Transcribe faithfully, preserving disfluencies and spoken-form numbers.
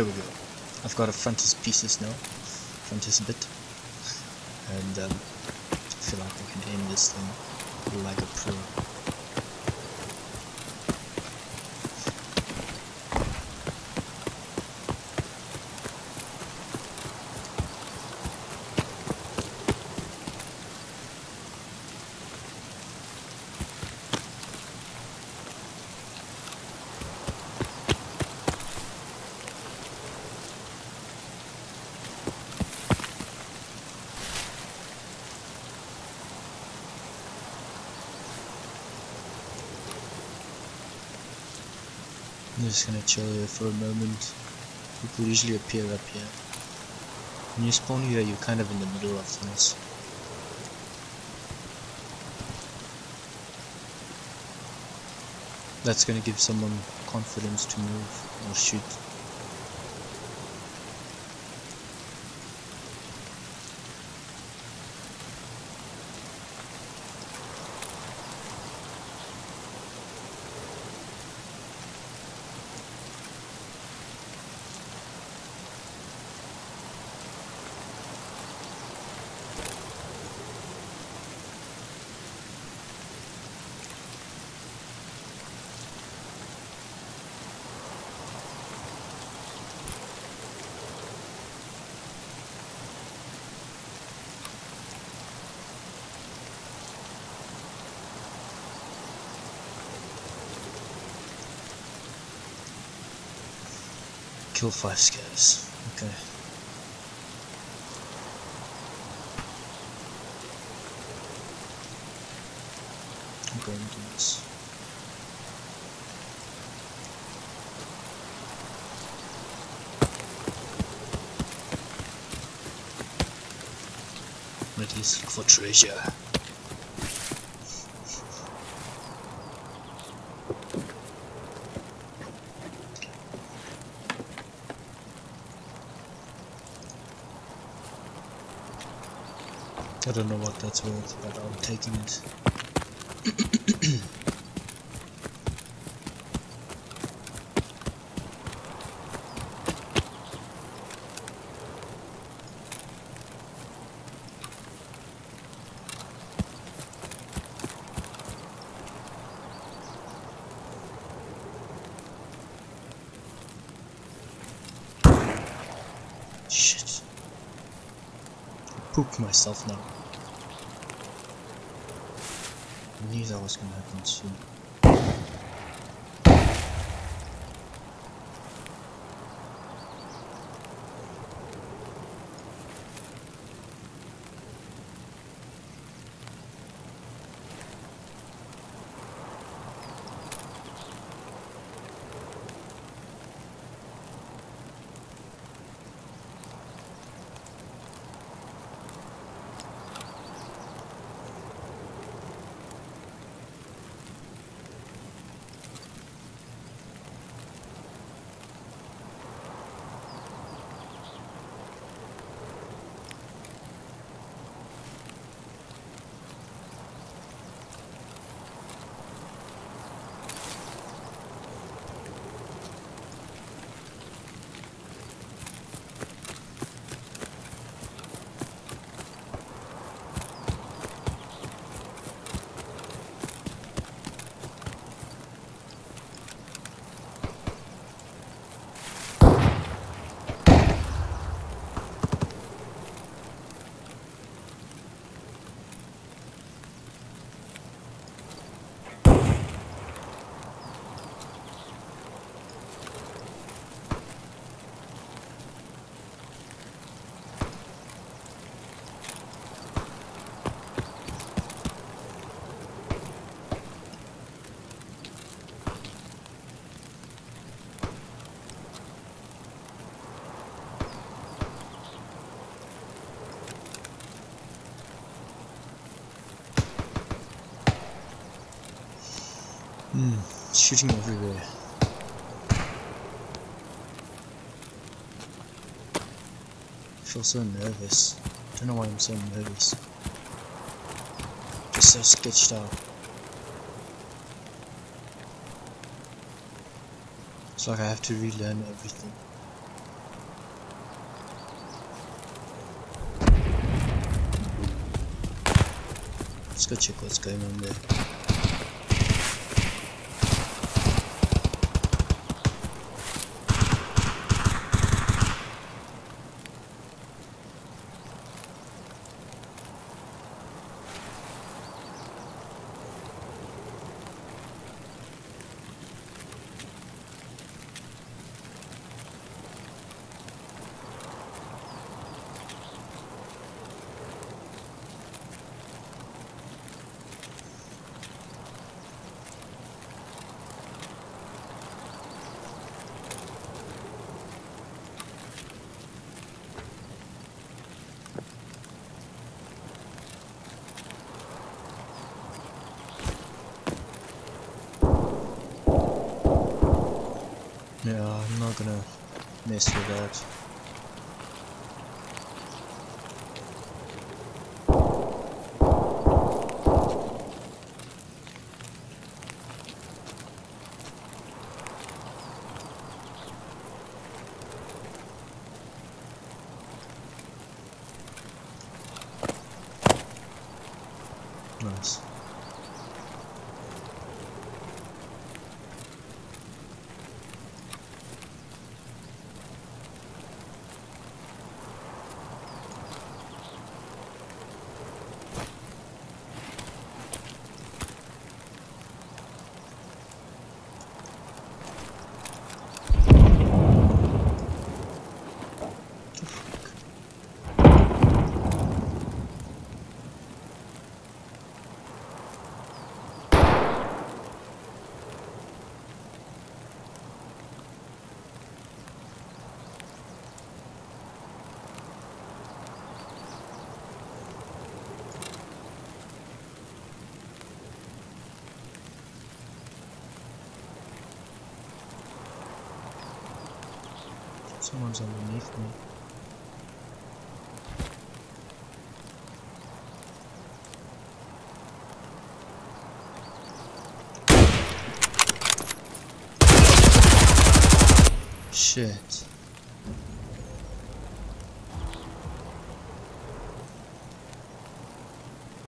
Here we go. I've got a frontis pieces now, frontis bit, and um, I feel like I can aim this thing like a pro. I'm just gonna chill here for a moment. People usually appear up here. When you spawn here, you're kind of in the middle of things. That's gonna give someone confidence to move or shoot. Kill five scares. Okay. I'm going to do this. At least look for treasure. I don't know what that's worth, but I'm taking it. Shit. I pooped myself now. I knew that was gonna happen soon. Hmm, shooting everywhere. I feel so nervous. I don't know why I'm so nervous. Just so sketched out. It's like I have to relearn everything. Let's go check what's going on there. Yeah, I'm not gonna mess with that. Nice. Someone's underneath me. Shit.